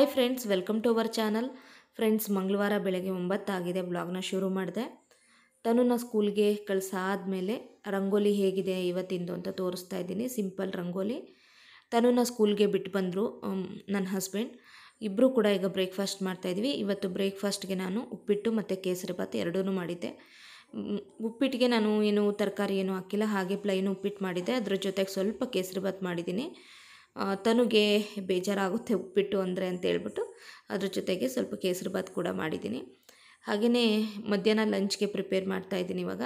Hi friends, welcome to our channel. Friends, ಮಂಗಳವಾರ ಬೆಳಗ್ಗೆ 9 ಆಗಿದೆ. ಬ್ಲಾಗ್ನ ಶುರು ಮಾಡಿದೆ. ತನುನ ಸ್ಕೂಲ್ಗೆ ಕಳಿಸಾದ್ಮೇಲೆ ರಂಗೋಲಿ ಹೇಗಿದೆ ಇವತ್ತಿಂದು ಅಂತ ತೋರಿಸ್ತಾ ಇದ್ದೀನಿ. ಸಿಂಪಲ್ ರಂಗೋಲಿ. ತನುನ ಸ್ಕೂಲ್ಗೆ ಬಿಟ್ಟು ಬಂದರು ನನ್ನ ಹಸ್ಬೆಂಡ್. ಇಬ್ಬರು ಕೂಡ ಈಗ ಬ್ರೇಕ್ಫಾಸ್ಟ್ ಮಾಡ್ತಾಯಿದ್ವಿ. ಇವತ್ತು ಬ್ರೇಕ್ಫಾಸ್ಟ್ಗೆ ನಾನು ಉಪ್ಪಿಟ್ಟು ಮತ್ತು ಕೇಸರಿಬಾತ್ ಎರಡೂ ಮಾಡಿದ್ದೆ. ಉಪ್ಪಿಟ್ಟಿಗೆ ನಾನು ಏನು ತರಕಾರಿ ಏನೂ ಹಾಕಿಲ್ಲ, ಹಾಗೆ ಪ್ಲೈನ್ ಉಪ್ಪಿಟ್ಟು ಮಾಡಿದ್ದೆ. ಅದ್ರ ಜೊತೆಗೆ ಸ್ವಲ್ಪ ಕೇಸರಿಬಾತ್ ಮಾಡಿದ್ದೀನಿ. ತನುಗೆ ಬೇಜಾರಾಗುತ್ತೆ ಉಪ್ಪಿಟ್ಟು ಅಂದರೆ ಅಂತ ಹೇಳ್ಬಿಟ್ಟು ಅದ್ರ ಜೊತೆಗೆ ಸ್ವಲ್ಪ ಕೇಸರಿಬಾತ್ ಕೂಡ ಮಾಡಿದ್ದೀನಿ. ಹಾಗೆಯೇ ಮಧ್ಯಾಹ್ನ ಲಂಚ್ಗೆ ಪ್ರಿಪೇರ್ ಮಾಡ್ತಾಯಿದ್ದೀನಿ. ಇವಾಗ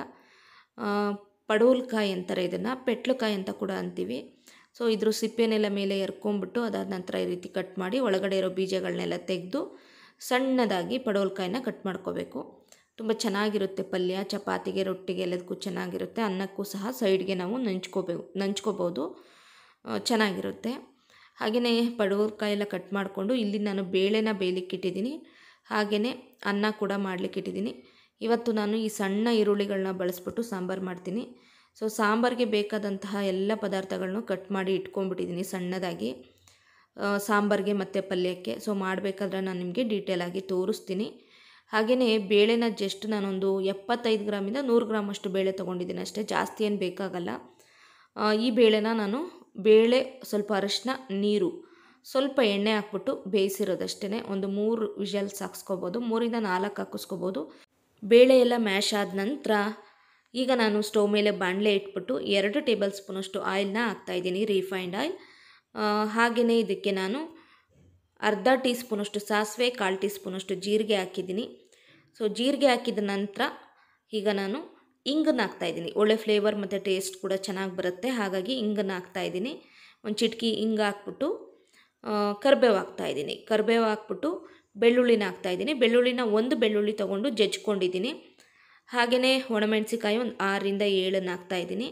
ಪಡವಲಕಾಯಿ ಅಂತಾರೆ, ಇದನ್ನು ಪೆಟ್ಲಕಾಯಿ ಅಂತ ಕೂಡ ಅಂತೀವಿ. ಸೊ ಇದ್ರ ಸಿಪ್ಪೆನೆಲ್ಲ ಮೇಲೆ ಎರ್ಕೊಂಬಿಟ್ಟು ಅದಾದ ನಂತರ ಈ ರೀತಿ ಕಟ್ ಮಾಡಿ ಒಳಗಡೆ ಇರೋ ಬೀಜಗಳನ್ನೆಲ್ಲ ತೆಗೆದು ಸಣ್ಣದಾಗಿ ಪಡವಲಕಾಯಿನ ಕಟ್ ಮಾಡ್ಕೋಬೇಕು. ತುಂಬ ಚೆನ್ನಾಗಿರುತ್ತೆ ಪಲ್ಯ. ಚಪಾತಿಗೆ, ರೊಟ್ಟಿಗೆ ಎಲ್ಲದಕ್ಕೂ ಚೆನ್ನಾಗಿರುತ್ತೆ. ಅನ್ನಕ್ಕೂ ಸಹ ಸೈಡ್ಗೆ ನಾವು ನಂಚ್ಕೋಬೋದು, ಚೆನ್ನಾಗಿರುತ್ತೆ. ಹಾಗೆಯೇ ಪಡವಲಕಾಯಿ ಎಲ್ಲ ಕಟ್ ಮಾಡಿಕೊಂಡು ಇಲ್ಲಿ ನಾನು ಬೇಳೆನ ಬೇಯಲಿಕ್ಕಿಟ್ಟಿದ್ದೀನಿ. ಹಾಗೆಯೇ ಅನ್ನ ಕೂಡ ಮಾಡಲಿಕ್ಕಿಟ್ಟಿದ್ದೀನಿ. ಇವತ್ತು ನಾನು ಈ ಸಣ್ಣ ಈರುಳ್ಳಿಗಳನ್ನ ಬಳಸ್ಬಿಟ್ಟು ಸಾಂಬಾರು ಮಾಡ್ತೀನಿ. ಸೊ ಸಾಂಬಾರಿಗೆ ಬೇಕಾದಂತಹ ಎಲ್ಲ ಪದಾರ್ಥಗಳನ್ನೂ ಕಟ್ ಮಾಡಿ ಇಟ್ಕೊಂಡ್ಬಿಟ್ಟಿದ್ದೀನಿ ಸಣ್ಣದಾಗಿ, ಸಾಂಬಾರಿಗೆ ಮತ್ತು ಪಲ್ಯಕ್ಕೆ. ಸೊ ಮಾಡಬೇಕಾದ್ರೆ ನಾನು ನಿಮಗೆ ಡೀಟೇಲಾಗಿ ತೋರಿಸ್ತೀನಿ. ಹಾಗೆಯೇ ಬೇಳೆನ ಜಸ್ಟ್ ನಾನೊಂದು 75 ಗ್ರಾಮಿಂದ 100 ಗ್ರಾಮ್ ಅಷ್ಟು ಬೇಳೆ ತೊಗೊಂಡಿದ್ದೀನಿ ಅಷ್ಟೇ, ಜಾಸ್ತಿ ಏನು ಬೇಕಾಗಲ್ಲ. ಈ ಬೇಳೆನ ನಾನು ಬೇಳೆ ಸ್ವಲ್ಪ ಅರಿಶಿನ, ನೀರು, ಸ್ವಲ್ಪ ಎಣ್ಣೆ ಹಾಕ್ಬಿಟ್ಟು ಬೇಯಿಸಿರೋದಷ್ಟೇ. ಒಂದು 3 ವಿಷಲ್ಸ್ ಹಾಕ್ಸ್ಕೊಬೋದು, 3ರಿಂದ 4 ಹಾಕಿಸ್ಕೋಬೋದು. ಬೇಳೆ ಎಲ್ಲ ಮ್ಯಾಶ್ ಆದ ನಂತರ ಈಗ ನಾನು ಸ್ಟವ್ ಮೇಲೆ ಬಾಣಲೆ ಇಟ್ಬಿಟ್ಟು 2 ಟೇಬಲ್ ಸ್ಪೂನಷ್ಟು ಆಯಿಲ್ನ ಹಾಕ್ತಾಯಿದ್ದೀನಿ, ರಿಫೈನ್ಡ್ ಆಯಿಲ್. ಹಾಗೆಯೇ ಇದಕ್ಕೆ ನಾನು ಅರ್ಧ ಟೀ ಸ್ಪೂನಷ್ಟು ಸಾಸಿವೆ, 1/4 ಟೀ ಸ್ಪೂನಷ್ಟು ಜೀರಿಗೆ ಹಾಕಿದ್ದೀನಿ. ಸೊ ಜೀರಿಗೆ ಹಾಕಿದ ನಂತರ ಈಗ ನಾನು ಇಂಗನ್ನು ಹಾಕ್ತಾಯಿದ್ದೀನಿ. ಒಳ್ಳೆ ಫ್ಲೇವರ್ ಮತ್ತು ಟೇಸ್ಟ್ ಕೂಡ ಚೆನ್ನಾಗಿ ಬರುತ್ತೆ, ಹಾಗಾಗಿ ಇಂಗನ್ನು ಹಾಕ್ತಾಯಿದ್ದೀನಿ. ಒಂದು ಚಿಟಕಿ ಇಂಗು ಹಾಕ್ಬಿಟ್ಟು ಕರಿಬೇವು ಹಾಕ್ತಾಯಿದ್ದೀನಿ. ಕರಿಬೇವು ಹಾಕ್ಬಿಟ್ಟು ಬೆಳ್ಳುಳ್ಳಿನ ಹಾಕ್ತಾಯಿದ್ದೀನಿ. ಬೆಳ್ಳುಳ್ಳಿನ ಒಂದು ಬೆಳ್ಳುಳ್ಳಿ ತೊಗೊಂಡು ಜಜ್ಕೊಂಡಿದ್ದೀನಿ. ಹಾಗೆಯೇ ಒಣಮೆಣಸಿಕಾಯಿ ಒಂದು 6ರಿಂದ 7 ಹಾಕ್ತಾಯಿದ್ದೀನಿ.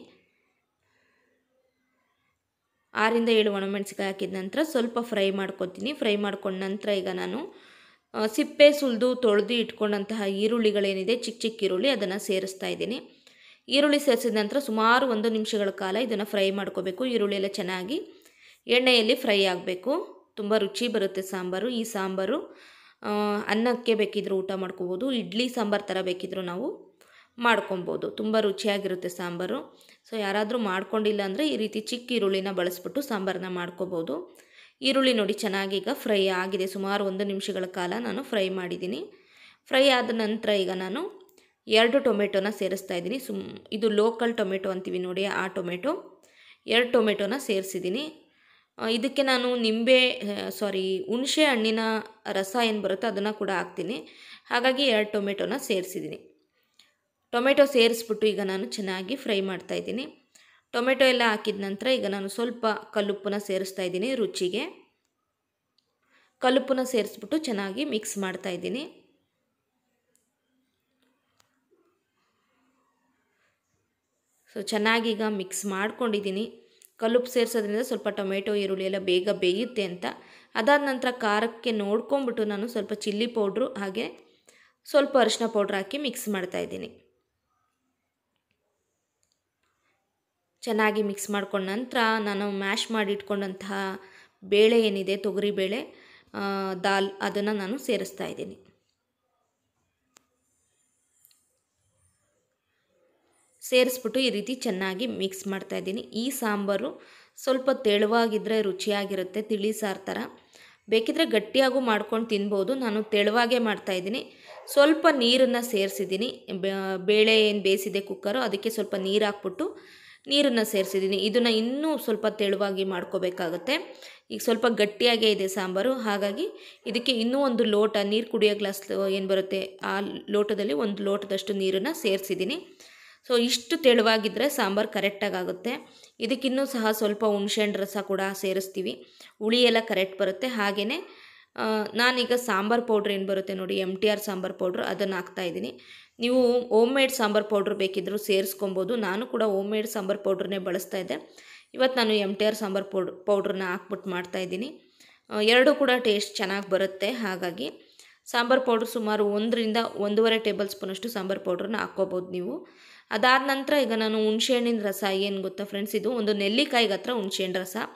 6ರಿಂದ 7 ಒಣಮೆಣಸಿಕಾಯಿ ಹಾಕಿದ ನಂತರ ಸ್ವಲ್ಪ ಫ್ರೈ ಮಾಡ್ಕೊತೀನಿ. ಫ್ರೈ ಮಾಡ್ಕೊಂಡ ನಂತರ ಈಗ ನಾನು ಸಿಪ್ಪೆ ಸುಲಿದು ತೊಳೆದು ಇಟ್ಕೊಂಡಂತಹ ಈರುಳ್ಳಿಗಳೇನಿದೆ, ಚಿಕ್ಕ ಚಿಕ್ಕ ಈರುಳ್ಳಿ, ಅದನ್ನು ಸೇರಿಸ್ತಾ ಇದ್ದೀನಿ. ಈರುಳ್ಳಿ ಸೇರಿಸಿದ ನಂತರ ಸುಮಾರು 1 ನಿಮಿಷಗಳ ಕಾಲ ಇದನ್ನು ಫ್ರೈ ಮಾಡ್ಕೋಬೇಕು. ಈರುಳ್ಳಿ ಎಲ್ಲ ಚೆನ್ನಾಗಿ ಎಣ್ಣೆಯಲ್ಲಿ ಫ್ರೈ ಆಗಬೇಕು. ತುಂಬ ರುಚಿ ಬರುತ್ತೆ ಸಾಂಬಾರು. ಈ ಸಾಂಬಾರು ಅನ್ನಕ್ಕೆ ಬೇಕಿದ್ರೂ ಊಟ ಮಾಡ್ಕೋಬೋದು, ಇಡ್ಲಿ ಸಾಂಬಾರು ಥರ ಬೇಕಿದ್ರೂ ನಾವು ಮಾಡ್ಕೊಬೋದು. ತುಂಬ ರುಚಿಯಾಗಿರುತ್ತೆ ಸಾಂಬಾರು. ಸೊ ಯಾರಾದರೂ ಮಾಡ್ಕೊಂಡಿಲ್ಲ ಅಂದರೆ ಈ ರೀತಿ ಚಿಕ್ಕ ಈರುಳ್ಳಿನ ಬಳಸ್ಬಿಟ್ಟು ಸಾಂಬಾರನ್ನ ಮಾಡ್ಕೋಬೋದು. ಈರುಳ್ಳಿ ನೋಡಿ ಚೆನ್ನಾಗಿ ಈಗ ಫ್ರೈ ಆಗಿದೆ. ಸುಮಾರು 1 ನಿಮಿಷಗಳ ಕಾಲ ನಾನು ಫ್ರೈ ಮಾಡಿದ್ದೀನಿ. ಫ್ರೈ ಆದ ನಂತರ ಈಗ ನಾನು 2 ಟೊಮೆಟೊನ ಸೇರಿಸ್ತಾ ಇದ್ದೀನಿ. ಇದು ಲೋಕಲ್ ಟೊಮೆಟೊ ಅಂತೀವಿ ನೋಡಿ, ಆ ಟೊಮೆಟೊ. 2 ಟೊಮೆಟೊನ ಸೇರಿಸಿದ್ದೀನಿ. ಇದಕ್ಕೆ ನಾನು ಹುಣಸೆ ಹಣ್ಣಿನ ರಸ ಏನು ಬರುತ್ತೋ ಅದನ್ನು ಕೂಡ ಹಾಕ್ತೀನಿ. ಹಾಗಾಗಿ 2 ಟೊಮೆಟೊನ ಸೇರಿಸಿದ್ದೀನಿ. ಟೊಮೆಟೊ ಸೇರಿಸ್ಬಿಟ್ಟು ಈಗ ನಾನು ಚೆನ್ನಾಗಿ ಫ್ರೈ ಮಾಡ್ತಾಯಿದ್ದೀನಿ. ಟೊಮೆಟೊ ಎಲ್ಲ ಹಾಕಿದ ನಂತರ ಈಗ ನಾನು ಸ್ವಲ್ಪ ಕಲ್ಲುಪ್ಪನ್ನ ಸೇರಿಸ್ತಾ ಇದ್ದೀನಿ ರುಚಿಗೆ. ಕಲ್ಲುಪ್ಪನ್ನ ಸೇರಿಸ್ಬಿಟ್ಟು ಚೆನ್ನಾಗಿ ಮಿಕ್ಸ್ ಮಾಡ್ತಾಯಿದ್ದೀನಿ. ಸೊ ಚೆನ್ನಾಗಿ ಈಗ ಮಿಕ್ಸ್ ಮಾಡ್ಕೊಂಡಿದ್ದೀನಿ. ಕಲ್ಲುಪ್ಪು ಸೇರಿಸೋದ್ರಿಂದ ಸ್ವಲ್ಪ ಟೊಮೆಟೊ, ಈರುಳ್ಳಿ ಎಲ್ಲ ಬೇಗ ಬೇಯುತ್ತೆ ಅಂತ. ಅದಾದ ನಂತರ ಖಾರಕ್ಕೆ ನೋಡ್ಕೊಂಬಿಟ್ಟು ನಾನು ಸ್ವಲ್ಪ ಚಿಲ್ಲಿ ಪೌಡ್ರು ಹಾಗೆ ಸ್ವಲ್ಪ ಅರಿಶಿನ ಪೌಡ್ರ್ ಹಾಕಿ ಮಿಕ್ಸ್ ಮಾಡ್ತಾಯಿದ್ದೀನಿ. ಚೆನ್ನಾಗಿ ಮಿಕ್ಸ್ ಮಾಡ್ಕೊಂಡ ನಂತರ ನಾನು ಮ್ಯಾಶ್ ಮಾಡಿ ಇಟ್ಕೊಂಡಂತಹ ಬೇಳೆ ಏನಿದೆ, ತೊಗರಿಬೇಳೆ, ದಾಲ್, ಅದನ್ನು ನಾನು ಸೇರಿಸ್ತಾ ಇದ್ದೀನಿ. ಸೇರಿಸ್ಬಿಟ್ಟು ಈ ರೀತಿ ಚೆನ್ನಾಗಿ ಮಿಕ್ಸ್ ಮಾಡ್ತಾಯಿದ್ದೀನಿ. ಈ ಸಾಂಬಾರು ಸ್ವಲ್ಪ ತೆಳುವಾಗಿದ್ದರೆ ರುಚಿಯಾಗಿರುತ್ತೆ, ತಿಳಿ ಸಾರು ಥರ. ಬೇಕಿದ್ದರೆ ಗಟ್ಟಿಯಾಗೂ ಮಾಡ್ಕೊಂಡು ತಿನ್ಬೋದು. ನಾನು ತೆಳುವಾಗೇ ಮಾಡ್ತಾಯಿದ್ದೀನಿ. ಸ್ವಲ್ಪ ನೀರನ್ನು ಸೇರಿಸಿದ್ದೀನಿ. ಬೇಳೆ ಏನು ಬೇಯಿಸಿದೆ ಕುಕ್ಕರು, ಅದಕ್ಕೆ ಸ್ವಲ್ಪ ನೀರು ಹಾಕ್ಬಿಟ್ಟು ನೀರನ್ನು ಸೇರಿಸಿದ್ದೀನಿ. ಇದನ್ನು ಇನ್ನೂ ಸ್ವಲ್ಪ ತೆಳುವಾಗಿ ಮಾಡ್ಕೋಬೇಕಾಗುತ್ತೆ. ಈಗ ಸ್ವಲ್ಪ ಗಟ್ಟಿಯಾಗೇ ಇದೆ ಸಾಂಬಾರು, ಹಾಗಾಗಿ ಇದಕ್ಕೆ ಇನ್ನೂ 1 ಲೋಟ ನೀರು, ಕುಡಿಯೋ ಗ್ಲಾಸ್ ಏನು ಬರುತ್ತೆ ಆ ಲೋಟದಲ್ಲಿ 1 ಲೋಟದಷ್ಟು ನೀರನ್ನು ಸೇರಿಸಿದ್ದೀನಿ. ಸೊ ಇಷ್ಟು ತೆಳುವಾಗಿದ್ದರೆ ಸಾಂಬಾರು ಕರೆಕ್ಟಾಗಿ ಆಗುತ್ತೆ. ಇದಕ್ಕಿನ್ನೂ ಸಹ ಸ್ವಲ್ಪ ಹುಣಸೆಹಣ್ಣು ರಸ ಕೂಡ ಸೇರಿಸ್ತೀವಿ, ಹುಳಿ ಎಲ್ಲ ಕರೆಕ್ಟ್ ಬರುತ್ತೆ. ಹಾಗೆಯೇ ನಾನೀಗ ಸಾಂಬಾರು ಪೌಡ್ರ್ ಏನು ಬರುತ್ತೆ ನೋಡಿ, MTR ಸಾಂಬಾರು ಪೌಡ್ರ್, ಅದನ್ನು ಹಾಕ್ತಾಯಿದ್ದೀನಿ. ನೀವು ಹೋಮ್ ಮೇಡ್ ಸಾಂಬಾರು ಪೌಡ್ರ್ ಬೇಕಿದ್ದರೂ ಸೇರಿಸ್ಕೊಬೋದು. ನಾನು ಕೂಡ ಹೋಮ್ ಮೇಡ್ ಸಾಂಬಾರು ಪೌಡ್ರನ್ನೇ ಬಳಸ್ತಾಯಿದ್ದೆ. ಇವತ್ತು ನಾನು MTR ಸಾಂಬಾರು ಪೌಡ್ರನ್ನ ಹಾಕ್ಬಿಟ್ಟು ಮಾಡ್ತಾಯಿದ್ದೀನಿ. 2 ಕೂಡ ಟೇಸ್ಟ್ ಚೆನ್ನಾಗಿ ಬರುತ್ತೆ. ಹಾಗಾಗಿ ಸಾಂಬಾರು ಪೌಡ್ರ್ ಸುಮಾರು 1ರಿಂದ 1.5 ಟೇಬಲ್ ಸ್ಪೂನಷ್ಟು ಸಾಂಬಾರು ಪೌಡ್ರನ್ನ ಹಾಕ್ಕೋಬೋದು ನೀವು. ಅದಾದ ನಂತರ ಈಗ ನಾನು ಹುಣಸೆಹಣ್ಣಿನ ರಸ ಏನು ಗೊತ್ತಾ ಫ್ರೆಂಡ್ಸ್, ಇದು ಒಂದು ನೆಲ್ಲಿಕಾಯಿಗೆ ಹತ್ರ ಹುಣಸೆಹಣ್ಣು ರಸ.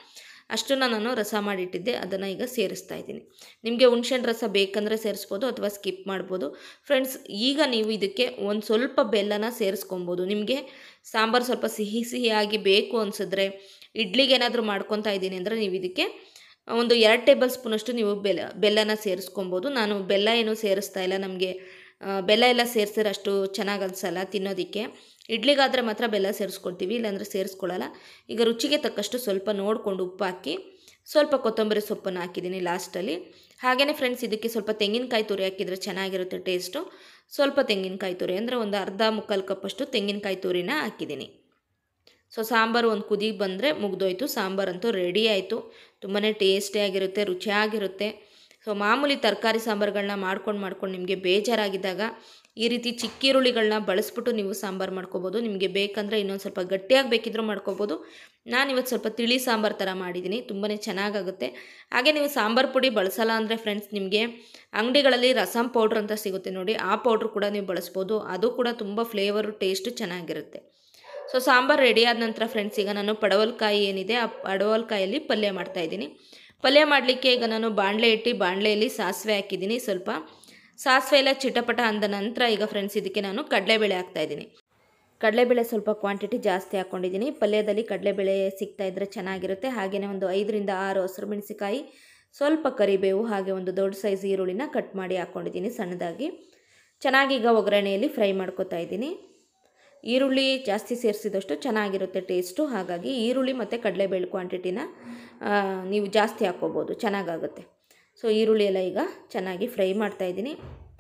ಅಷ್ಟನ್ನು ನಾನು ರಸ ಮಾಡಿಟ್ಟಿದ್ದೆ, ಅದನ್ನು ಈಗ ಸೇರಿಸ್ತಾ ಇದ್ದೀನಿ. ನಿಮಗೆ ಹುಣಸೆಹಣ್ಣು ರಸ ಬೇಕಂದರೆ ಸೇರಿಸ್ಬೋದು ಅಥವಾ ಸ್ಕಿಪ್ ಮಾಡ್ಬೋದು. ಫ್ರೆಂಡ್ಸ್, ಈಗ ನೀವು ಇದಕ್ಕೆ ಒಂದು ಸ್ವಲ್ಪ ಬೆಲ್ಲನ ಸೇರಿಸ್ಕೊಬೋದು. ನಿಮಗೆ ಸಾಂಬಾರು ಸ್ವಲ್ಪ ಸಿಹಿ ಸಿಹಿಯಾಗಿ ಬೇಕು ಅನಿಸಿದ್ರೆ, ಇಡ್ಲಿಗೆ ಏನಾದರೂ ಮಾಡ್ಕೊತಾ ಇದ್ದೀನಿ ಅಂದರೆ ನೀವು ಇದಕ್ಕೆ ಒಂದು 2 ಟೇಬಲ್ ಸ್ಪೂನಷ್ಟು ನೀವು ಬೆಲ್ಲನ ಸೇರಿಸ್ಕೊಬೋದು. ನಾನು ಬೆಲ್ಲ ಏನೂ ಸೇರಿಸ್ತಾ ಇಲ್ಲ, ನಮಗೆ ಬೆಲ್ಲ ಎಲ್ಲ ಸೇರಿಸಿದ್ರೆ ಅಷ್ಟು ಚೆನ್ನಾಗಿ ಅನಿಸಲ್ಲ ತಿನ್ನೋದಕ್ಕೆ. ಇಡ್ಲಿಗಾದರೆ ಮಾತ್ರ ಬೆಲ್ಲ ಸೇರಿಸ್ಕೊಳ್ತೀವಿ, ಇಲ್ಲಾಂದರೆ ಸೇರಿಸ್ಕೊಳ್ಳಲ್ಲ. ಈಗ ರುಚಿಗೆ ತಕ್ಕಷ್ಟು ಸ್ವಲ್ಪ ನೋಡಿಕೊಂಡು ಉಪ್ಪು ಹಾಕಿ ಸ್ವಲ್ಪ ಕೊತ್ತಂಬರಿ ಸೊಪ್ಪನ್ನು ಹಾಕಿದ್ದೀನಿ ಲಾಸ್ಟಲ್ಲಿ. ಹಾಗೆಯೇ ಫ್ರೆಂಡ್ಸ್, ಇದಕ್ಕೆ ಸ್ವಲ್ಪ ತೆಂಗಿನಕಾಯಿ ತುರಿ ಹಾಕಿದರೆ ಚೆನ್ನಾಗಿರುತ್ತೆ ಟೇಸ್ಟು. ಸ್ವಲ್ಪ ತೆಂಗಿನಕಾಯಿ ತುರಿ ಅಂದರೆ ಒಂದು ಅರ್ಧ ಮುಕ್ಕಾಲು ಕಪ್ಪಷ್ಟು ತೆಂಗಿನಕಾಯಿ ತುರಿನ ಹಾಕಿದ್ದೀನಿ. ಸೊ ಸಾಂಬಾರು ಒಂದು ಕುದಿ ಬಂದರೆ ಮುಗಿದೋಯ್ತು. ಸಾಂಬಾರಂತೂ ರೆಡಿ ಆಯಿತು. ತುಂಬಾ ಟೇಸ್ಟಿಯಾಗಿರುತ್ತೆ, ರುಚಿಯಾಗಿರುತ್ತೆ. ಸೊ ಮಾಮೂಲಿ ತರಕಾರಿ ಸಾಂಬಾರುಗಳನ್ನ ಮಾಡ್ಕೊಂಡು ನಿಮಗೆ ಬೇಜಾರಾಗಿದ್ದಾಗ ಈ ರೀತಿ ಚಿಕ್ಕ ಈರುಳ್ಳಿಗಳನ್ನ ಬಳಸ್ಬಿಟ್ಟು ನೀವು ಸಾಂಬಾರು ಮಾಡ್ಕೋಬೋದು. ನಿಮಗೆ ಬೇಕಂದರೆ ಇನ್ನೊಂದು ಸ್ವಲ್ಪ ಗಟ್ಟಿಯಾಗಿ ಬೇಕಿದ್ರೂ ಮಾಡ್ಕೋಬೋದು. ನಾನಿವತ್ತು ಸ್ವಲ್ಪ ತಿಳಿ ಸಾಂಬಾರು ಥರ ಮಾಡಿದ್ದೀನಿ, ತುಂಬಾ ಚೆನ್ನಾಗಾಗುತ್ತೆ. ಹಾಗೆ ನೀವು ಸಾಂಬಾರು ಪುಡಿ ಬಳಸಲ್ಲ ಅಂದರೆ ಫ್ರೆಂಡ್ಸ್, ನಿಮಗೆ ಅಂಗಡಿಗಳಲ್ಲಿ ರಸಮ್ ಪೌಡ್ರ್ ಅಂತ ಸಿಗುತ್ತೆ ನೋಡಿ, ಆ ಪೌಡ್ರ್ ಕೂಡ ನೀವು ಬಳಸ್ಬೋದು. ಅದು ಕೂಡ ತುಂಬ ಫ್ಲೇವರು ಟೇಸ್ಟು ಚೆನ್ನಾಗಿರುತ್ತೆ. ಸೊ ಸಾಂಬಾರು ರೆಡಿ ಆದ ನಂತರ ಫ್ರೆಂಡ್ಸ್, ಈಗ ನಾನು ಪಡವಲಕಾಯಿ ಏನಿದೆ ಆ ಪಡವಲಕಾಯಲ್ಲಿ ಪಲ್ಯ ಮಾಡ್ತಾಯಿದ್ದೀನಿ. ಪಲ್ಯ ಮಾಡಲಿಕ್ಕೆ ಈಗ ನಾನು ಬಾಣಲೆ ಇಟ್ಟು ಬಾಣಲೆಯಲ್ಲಿ ಸಾಸಿವೆ ಹಾಕಿದ್ದೀನಿ. ಸ್ವಲ್ಪ ಸಾಸಿವೆ ಎಲ್ಲ ಚಿಟಪಟ ಅಂದ ನಂತರ ಈಗ ಫ್ರೆಂಡ್ಸ್ ಇದಕ್ಕೆ ನಾನು ಕಡಲೆಬೇಳೆ ಹಾಕ್ತಾಯಿದ್ದೀನಿ. ಕಡಲೆಬೇಳೆ ಸ್ವಲ್ಪ ಕ್ವಾಂಟಿಟಿ ಜಾಸ್ತಿ ಹಾಕ್ಕೊಂಡಿದ್ದೀನಿ. ಪಲ್ಯದಲ್ಲಿ ಕಡಲೆಬೇಳೆ ಸಿಗ್ತಾಯಿದ್ರೆ ಚೆನ್ನಾಗಿರುತ್ತೆ. ಹಾಗೆಯೇ ಒಂದು 5ರಿಂದ 6 ಹಸಿರು ಮೆಣಸಿಕಾಯಿ, ಸ್ವಲ್ಪ ಕರಿಬೇವು, ಹಾಗೆ ಒಂದು ದೊಡ್ಡ ಸೈಜ್ ಈರುಳ್ಳಿನ ಕಟ್ ಮಾಡಿ ಹಾಕ್ಕೊಂಡಿದ್ದೀನಿ ಸಣ್ಣದಾಗಿ. ಚೆನ್ನಾಗಿ ಈಗ ಒಗ್ಗರಣೆಯಲ್ಲಿ ಫ್ರೈ ಮಾಡ್ಕೊತಾ ಇದ್ದೀನಿ. ಈರುಳ್ಳಿ ಜಾಸ್ತಿ ಸೇರಿಸಿದಷ್ಟು ಚೆನ್ನಾಗಿರುತ್ತೆ ಟೇಸ್ಟು. ಹಾಗಾಗಿ ಈರುಳ್ಳಿ ಮತ್ತು ಕಡಲೆಬೇಳೆ ಕ್ವಾಂಟಿಟಿನ ನೀವು ಜಾಸ್ತಿ ಹಾಕ್ಕೋಬೋದು, ಚೆನ್ನಾಗಾಗುತ್ತೆ. ಸೊ ಈರುಳ್ಳಿ ಎಲ್ಲ ಈಗ ಚೆನ್ನಾಗಿ ಫ್ರೈ ಮಾಡ್ತಾಯಿದ್ದೀನಿ.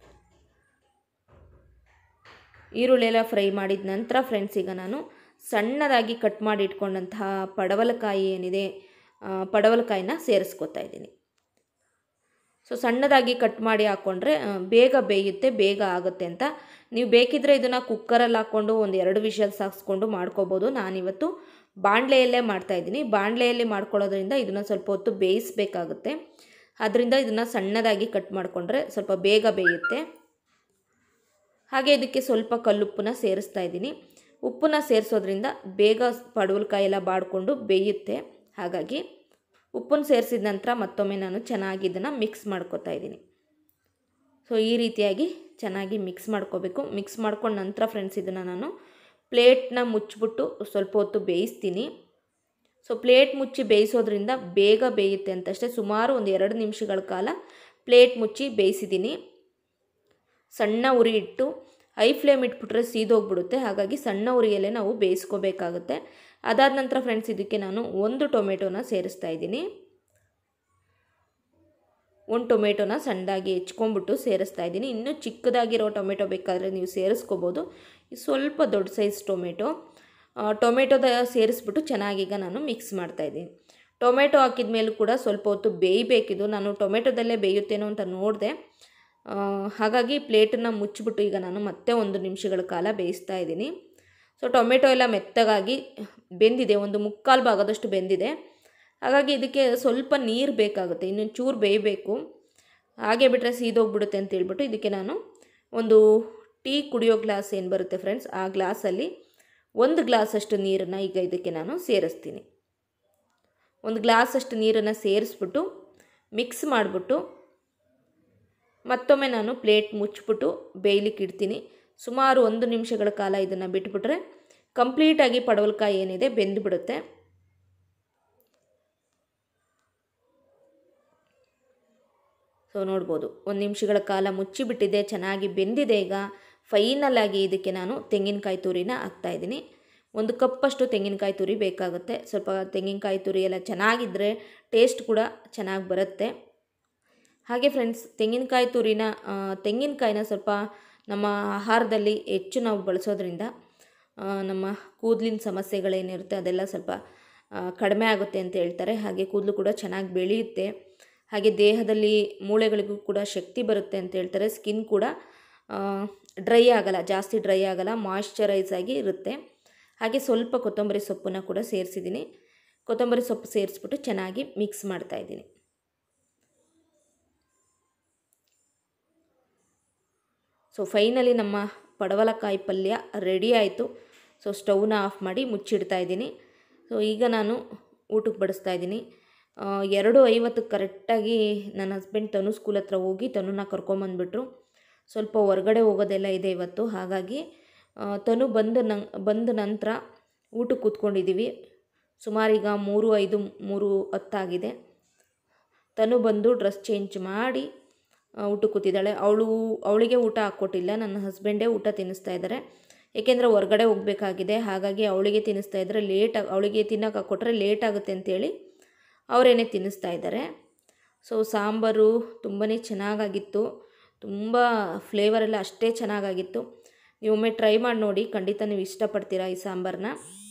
ಈರುಳ್ಳಿ ಎಲ್ಲ ಫ್ರೈ ಮಾಡಿದ ನಂತರ ಫ್ರೆಂಡ್ಸ್, ಈಗ ನಾನು ಸಣ್ಣದಾಗಿ ಕಟ್ ಮಾಡಿ ಇಟ್ಕೊಂಡಂತಹ ಪಡವಲಕಾಯಿ ಏನಿದೆ ಪಡವಲಕಾಯಿನ ಸೇರಿಸ್ಕೊತಾ ಇದ್ದೀನಿ. ಸೊ ಸಣ್ಣದಾಗಿ ಕಟ್ ಮಾಡಿ ಹಾಕ್ಕೊಂಡ್ರೆ ಬೇಗ ಬೇಯುತ್ತೆ, ಬೇಗ ಆಗುತ್ತೆ ಅಂತ. ನೀವು ಬೇಕಿದ್ದರೆ ಇದನ್ನು ಕುಕ್ಕರಲ್ಲಿ ಹಾಕ್ಕೊಂಡು ಒಂದು 2 ವಿಷಲ್ಸ್ ಹಾಕ್ಸ್ಕೊಂಡು ಮಾಡ್ಕೋಬೋದು. ನಾನಿವತ್ತು ಬಾಣಲೆಯಲ್ಲೇ ಮಾಡ್ತಾಯಿದ್ದೀನಿ. ಬಾಣಲೆಯಲ್ಲಿ ಮಾಡ್ಕೊಳ್ಳೋದ್ರಿಂದ ಇದನ್ನು ಸ್ವಲ್ಪ ಹೊತ್ತು ಬೇಯಿಸಬೇಕಾಗುತ್ತೆ. ಅದರಿಂದ ಇದನ್ನು ಸಣ್ಣದಾಗಿ ಕಟ್ ಮಾಡಿಕೊಂಡ್ರೆ ಸ್ವಲ್ಪ ಬೇಗ ಬೇಯುತ್ತೆ. ಹಾಗೆ ಇದಕ್ಕೆ ಸ್ವಲ್ಪ ಕಲ್ಲುಪ್ಪನ್ನ ಸೇರಿಸ್ತಾ ಇದ್ದೀನಿ. ಉಪ್ಪನ್ನ ಸೇರಿಸೋದ್ರಿಂದ ಬೇಗ ಪಡವಲಕಾಯಿ ಎಲ್ಲ ಬಾಡಿಕೊಂಡು ಬೇಯುತ್ತೆ. ಹಾಗಾಗಿ ಉಪ್ಪನ್ನು ಸೇರಿಸಿದ ನಂತರ ಮತ್ತೊಮ್ಮೆ ನಾನು ಚೆನ್ನಾಗಿ ಇದನ್ನು ಮಿಕ್ಸ್ ಮಾಡ್ಕೊತಾ ಇದ್ದೀನಿ. ಸೊ ಈ ರೀತಿಯಾಗಿ ಚೆನ್ನಾಗಿ ಮಿಕ್ಸ್ ಮಾಡ್ಕೋಬೇಕು. ಮಿಕ್ಸ್ ಮಾಡ್ಕೊಂಡ ನಂತರ ಫ್ರೆಂಡ್ಸ್, ಇದನ್ನು ನಾನು ಪ್ಲೇಟ್ನ ಮುಚ್ಚಿಬಿಟ್ಟು ಸ್ವಲ್ಪ ಹೊತ್ತು ಬೇಯಿಸ್ತೀನಿ. ಸೊ ಪ್ಲೇಟ್ ಮುಚ್ಚಿ ಬೇಯಿಸೋದ್ರಿಂದ ಬೇಗ ಬೇಯುತ್ತೆ ಅಂತಷ್ಟೇ. ಸುಮಾರು ಒಂದು 2 ನಿಮಿಷಗಳ ಕಾಲ ಪ್ಲೇಟ್ ಮುಚ್ಚಿ ಬೇಯಿಸಿದ್ದೀನಿ. ಸಣ್ಣ ಉರಿ ಇಟ್ಟು, ಹೈ ಫ್ಲೇಮ್ ಇಟ್ಬಿಟ್ರೆ ಸೀದೋಗ್ಬಿಡುತ್ತೆ. ಹಾಗಾಗಿ ಸಣ್ಣ ಉರಿಯಲ್ಲೇ ನಾವು ಬೇಯಿಸ್ಕೋಬೇಕಾಗುತ್ತೆ. ಅದಾದ ನಂತರ ಫ್ರೆಂಡ್ಸ್, ಇದಕ್ಕೆ ನಾನು 1 ಟೊಮೆಟೊನ ಸೇರಿಸ್ತಾ ಇದ್ದೀನಿ. 1 ಟೊಮೆಟೊನ ಸಣ್ಣದಾಗಿ ಹೆಚ್ಕೊಂಡ್ಬಿಟ್ಟು ಸೇರಿಸ್ತಾ ಇದ್ದೀನಿ. ಇನ್ನೂ ಚಿಕ್ಕದಾಗಿರೋ ಟೊಮೆಟೊ ಬೇಕಾದರೆ ನೀವು ಸೇರಿಸ್ಕೋಬೋದು. ಸ್ವಲ್ಪ ದೊಡ್ಡ ಸೈಜ್ ಟೊಮೆಟೊದ ಸೇರಿಸ್ಬಿಟ್ಟು ಚೆನ್ನಾಗೀಗ ನಾನು ಮಿಕ್ಸ್ ಮಾಡ್ತಾಯಿದ್ದೀನಿ. ಟೊಮೆಟೊ ಹಾಕಿದ ಮೇಲೂ ಕೂಡ ಸ್ವಲ್ಪ ಹೊತ್ತು ಬೇಯಬೇಕಿದ್ದು. ನಾನು ಟೊಮೆಟೊದಲ್ಲೇ ಬೇಯುತ್ತೇನೋ ಅಂತ ನೋಡಿದೆ. ಹಾಗಾಗಿ ಪ್ಲೇಟನ್ನು ಮುಚ್ಚಿಬಿಟ್ಟು ಈಗ ನಾನು ಮತ್ತೆ 1 ನಿಮಿಷಗಳ ಕಾಲ ಬೇಯಿಸ್ತಾ ಇದ್ದೀನಿ. ಸೊ ಟೊಮೆಟೊ ಎಲ್ಲ ಮೆತ್ತಗಾಗಿ ಬೆಂದಿದೆ, ಒಂದು ಮುಕ್ಕಾಲು ಭಾಗದಷ್ಟು ಬೆಂದಿದೆ. ಹಾಗಾಗಿ ಇದಕ್ಕೆ ಸ್ವಲ್ಪ ನೀರು ಬೇಕಾಗುತ್ತೆ, ಇನ್ನೊಂದು ಚೂರು ಬೇಯಬೇಕು. ಹಾಗೆ ಬಿಟ್ಟರೆ ಸೀದೋಗ್ಬಿಡುತ್ತೆ ಅಂತ ಹೇಳ್ಬಿಟ್ಟು ಇದಕ್ಕೆ ನಾನು ಒಂದು ಟೀ ಕುಡಿಯೋ ಗ್ಲಾಸ್ ಏನು ಬರುತ್ತೆ ಫ್ರೆಂಡ್ಸ್, ಆ ಗ್ಲಾಸಲ್ಲಿ 1 ಗ್ಲಾಸಷ್ಟು ನೀರನ್ನು ಈಗ ಇದಕ್ಕೆ ನಾನು ಸೇರಿಸ್ತೀನಿ. 1 ಗ್ಲಾಸಷ್ಟು ನೀರನ್ನು ಸೇರಿಸ್ಬಿಟ್ಟು ಮಿಕ್ಸ್ ಮಾಡಿಬಿಟ್ಟು ಮತ್ತೊಮ್ಮೆ ನಾನು ಪ್ಲೇಟ್ ಮುಚ್ಚಿಬಿಟ್ಟು ಬೇಯಲಿಕ್ಕೆ ಇಡ್ತೀನಿ. ಸುಮಾರು 1 ನಿಮಿಷಗಳ ಕಾಲ ಇದನ್ನು ಬಿಟ್ಬಿಟ್ರೆ ಕಂಪ್ಲೀಟಾಗಿ ಪಡವಲಕಾಯಿ ಏನಿದೆ ಬೆಂದುಬಿಡುತ್ತೆ. ಸೊ ನೋಡ್ಬೋದು, 1 ನಿಮಿಷಗಳ ಕಾಲ ಮುಚ್ಚಿಬಿಟ್ಟಿದೆ, ಚೆನ್ನಾಗಿ ಬೆಂದಿದೆ. ಈಗ ಫೈನಲ್ ಆಗಿ ಇದಕ್ಕೆ ನಾನು ತೆಂಗಿನಕಾಯಿ ತುರಿನ ಹಾಕ್ತಾಯಿದ್ದೀನಿ. 1 ಕಪ್ಪಷ್ಟು ತೆಂಗಿನಕಾಯಿ ತುರಿ ಬೇಕಾಗುತ್ತೆ. ಸ್ವಲ್ಪ ತೆಂಗಿನಕಾಯಿ ತುರಿ ಎಲ್ಲ ಚೆನ್ನಾಗಿದ್ದರೆ ಟೇಸ್ಟ್ ಕೂಡ ಚೆನ್ನಾಗಿ ಬರುತ್ತೆ. ಹಾಗೆ ಫ್ರೆಂಡ್ಸ್, ತೆಂಗಿನಕಾಯಿನ ಸ್ವಲ್ಪ ನಮ್ಮ ಆಹಾರದಲ್ಲಿ ಹೆಚ್ಚು ನಾವು ಬಳಸೋದ್ರಿಂದ ನಮ್ಮ ಕೂದಲಿನ ಸಮಸ್ಯೆಗಳೇನಿರುತ್ತೆ ಅದೆಲ್ಲ ಸ್ವಲ್ಪ ಕಡಿಮೆ ಆಗುತ್ತೆ ಅಂತ ಹೇಳ್ತಾರೆ. ಹಾಗೆ ಕೂದಲು ಕೂಡ ಚೆನ್ನಾಗಿ ಬೆಳೆಯುತ್ತೆ. ಹಾಗೆ ದೇಹದಲ್ಲಿ ಮೂಳೆಗಳಿಗೂ ಕೂಡ ಶಕ್ತಿ ಬರುತ್ತೆ ಅಂತ ಹೇಳ್ತಾರೆ. ಸ್ಕಿನ್ ಕೂಡ ಡ್ರೈ ಆಗಲ್ಲ, ಜಾಸ್ತಿ ಡ್ರೈ ಆಗಲ್ಲ, ಮಾಯ್ಶ್ಚರೈಸ್ ಆಗಿ ಇರುತ್ತೆ. ಹಾಗೆ ಸ್ವಲ್ಪ ಕೊತ್ತಂಬರಿ ಸೊಪ್ಪನ್ನು ಕೂಡ ಸೇರಿಸಿದ್ದೀನಿ. ಕೊತ್ತಂಬರಿ ಸೊಪ್ಪು ಸೇರಿಸ್ಬಿಟ್ಟು ಚೆನ್ನಾಗಿ ಮಿಕ್ಸ್ ಮಾಡ್ತಾಯಿದ್ದೀನಿ. ಸೊ ಫೈನಲಿ ನಮ್ಮ ಪಡವಲಕಾಯಿ ಪಲ್ಯ ರೆಡಿ ಆಯಿತು. ಸೊ ಸ್ಟವ್ನ ಆಫ್ ಮಾಡಿ ಮುಚ್ಚಿಡ್ತಾ ಇದ್ದೀನಿ. ಸೊ ಈಗ ನಾನು ಊಟಕ್ಕೆ ಬಡಿಸ್ತಾ ಇದ್ದೀನಿ. 2:50 ಕರೆಕ್ಟಾಗಿ ನನ್ನ ಹಸ್ಬೆಂಡ್ ತನು ಸ್ಕೂಲ್ ಹತ್ರ ಹೋಗಿ ತನುನ ಕರ್ಕೊಂಬಂದುಬಿಟ್ರು. ಸ್ವಲ್ಪ ಹೊರಗಡೆ ಹೋಗೋದೆಲ್ಲ ಇದೆ ಇವತ್ತು. ಹಾಗಾಗಿ ತನು ಬಂದ ನಂತರ ಊಟಕ್ಕೆ ಕೂತ್ಕೊಂಡಿದ್ದೀವಿ. ಸುಮಾರೀಗ 3:05 3:10 ಆಗಿದೆ. ತನು ಬಂದು ಡ್ರೆಸ್ ಚೇಂಜ್ ಮಾಡಿ ಊಟಕ್ಕೆ ಕೂತಿದ್ದಾಳೆ. ಅವಳಿಗೆ ಊಟ ಹಾಕ್ಕೊಟ್ಟಿಲ್ಲ, ನನ್ನ ಹಸ್ಬೆಂಡೇ ಊಟ ತಿನ್ನಿಸ್ತಾ ಇದ್ದಾರೆ. ಏಕೆಂದರೆ ಹೊರಗಡೆ ಹೋಗಬೇಕಾಗಿದೆ. ಹಾಗಾಗಿ ಅವಳಿಗೆ ತಿನ್ನಿಸ್ತಾ ಇದ್ದರೆ ಅವಳಿಗೆ ತಿನ್ನೋಕೆ ಹಾಕ್ಕೊಟ್ರೆ ಲೇಟ್ ಆಗುತ್ತೆ ಅಂತೇಳಿ ಅವರೇನೇ ತಿನ್ನಿಸ್ತಾ ಇದ್ದಾರೆ. ಸೊ ಸಾಂಬಾರು ತುಂಬಾ ಚೆನ್ನಾಗಾಗಿತ್ತು, ತುಂಬ ಫ್ಲೇವರೆಲ್ಲ ಅಷ್ಟೇ ಚೆನ್ನಾಗಾಗಿತ್ತು. ನೀವೊಮ್ಮೆ ಟ್ರೈ ಮಾಡಿ ನೋಡಿ, ಖಂಡಿತ ನೀವು ಇಷ್ಟಪಡ್ತೀರಾ ಈ ಸಾಂಬಾರನ್ನ.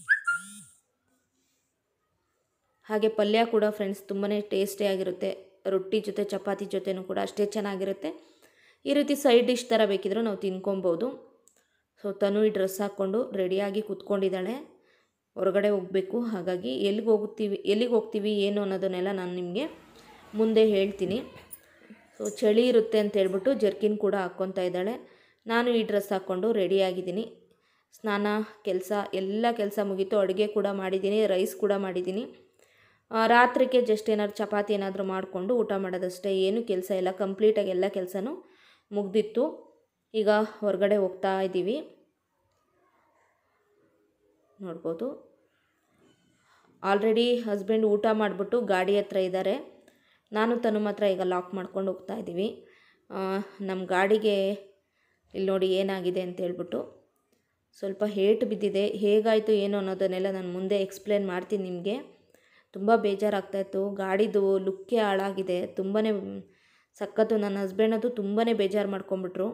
ಹಾಗೆ ಪಲ್ಯ ಕೂಡ ಫ್ರೆಂಡ್ಸ್ ತುಂಬಾ ಟೇಸ್ಟಿಯಾಗಿರುತ್ತೆ. ರೊಟ್ಟಿ ಜೊತೆ ಚಪಾತಿ ಜೊತೆನೂ ಕೂಡ ಅಷ್ಟೇ ಚೆನ್ನಾಗಿರುತ್ತೆ. ಈ ರೀತಿ ಸೈಡ್ ಡಿಶ್ ಥರ ಬೇಕಿದ್ರೂ ನಾವು ತಿನ್ಕೊಬೋದು. ಸೊ ತನು ಈ ಡ್ರೆಸ್ ಹಾಕ್ಕೊಂಡು ರೆಡಿಯಾಗಿ ಕೂತ್ಕೊಂಡಿದ್ದಾಳೆ. ಹೊರಗಡೆ ಹೋಗಬೇಕು. ಹಾಗಾಗಿ ಎಲ್ಲಿಗೆ ಹೋಗ್ತೀವಿ ಏನು ಅನ್ನೋದನ್ನೆಲ್ಲ ನಾನು ನಿಮಗೆ ಮುಂದೆ ಹೇಳ್ತೀನಿ. ಸೊ ಚಳಿ ಇರುತ್ತೆ ಅಂತ ಹೇಳ್ಬಿಟ್ಟು ಜರ್ಕಿನ್ ಕೂಡ ಹಾಕ್ಕೊತಾ ಇದ್ದಾಳೆ. ನಾನು ಈ ಡ್ರೆಸ್ ಹಾಕ್ಕೊಂಡು ರೆಡಿಯಾಗಿದ್ದೀನಿ. ಸ್ನಾನ ಎಲ್ಲ ಕೆಲಸ ಮುಗೀತು. ಅಡುಗೆ ಕೂಡ ಮಾಡಿದ್ದೀನಿ, ರೈಸ್ ಕೂಡ ಮಾಡಿದ್ದೀನಿ. ರಾತ್ರಿಗೆ ಜಸ್ಟ್ ಏನಾದ್ರು ಚಪಾತಿ ಏನಾದರೂ ಮಾಡಿಕೊಂಡು ಊಟ ಮಾಡೋದಷ್ಟೇ, ಏನು ಕೆಲಸ ಇಲ್ಲ. ಕಂಪ್ಲೀಟಾಗಿ ಎಲ್ಲ ಕೆಲಸನೂ ಮುಗ್ದಿತ್ತು. ಈಗ ಹೊರಗಡೆ ಹೋಗ್ತಾ ಇದ್ದೀವಿ, ನೋಡ್ಬೋದು. ಆಲ್ರೆಡಿ ಹಸ್ಬೆಂಡ್ ಊಟ ಮಾಡಿಬಿಟ್ಟು ಗಾಡಿ ಹತ್ರ ಇದ್ದಾರೆ. ನಾನು ತನು ಮಾತ್ರ ಈಗ ಲಾಕ್ ಮಾಡ್ಕೊಂಡು ಹೋಗ್ತಾ ಇದ್ದೀವಿ. ನಮ್ಮ ಗಾಡಿಗೆ ಇಲ್ಲಿ ನೋಡಿ ಏನಾಗಿದೆ ಅಂತ ಹೇಳ್ಬಿಟ್ಟು ಸ್ವಲ್ಪ ಏಟು ಬಿದ್ದಿದೆ. ಹೇಗಾಯಿತು ಏನು ಅನ್ನೋದನ್ನೆಲ್ಲ ನಾನು ಮುಂದೆ ಎಕ್ಸ್ಪ್ಲೇನ್ ಮಾಡ್ತೀನಿ ನಿಮಗೆ. ತುಂಬ ಬೇಜಾರಾಗ್ತಾಯಿತ್ತು. ಗಾಡಿದು ಲುಕ್ಕೇ ಹಾಳಾಗಿದೆ, ತುಂಬಾ ಸಖತ್ತು. ನನ್ನ ಹಸ್ಬೆಂಡ್ ಅದು ತುಂಬಾ ಬೇಜಾರು ಮಾಡ್ಕೊಂಬಿಟ್ರು.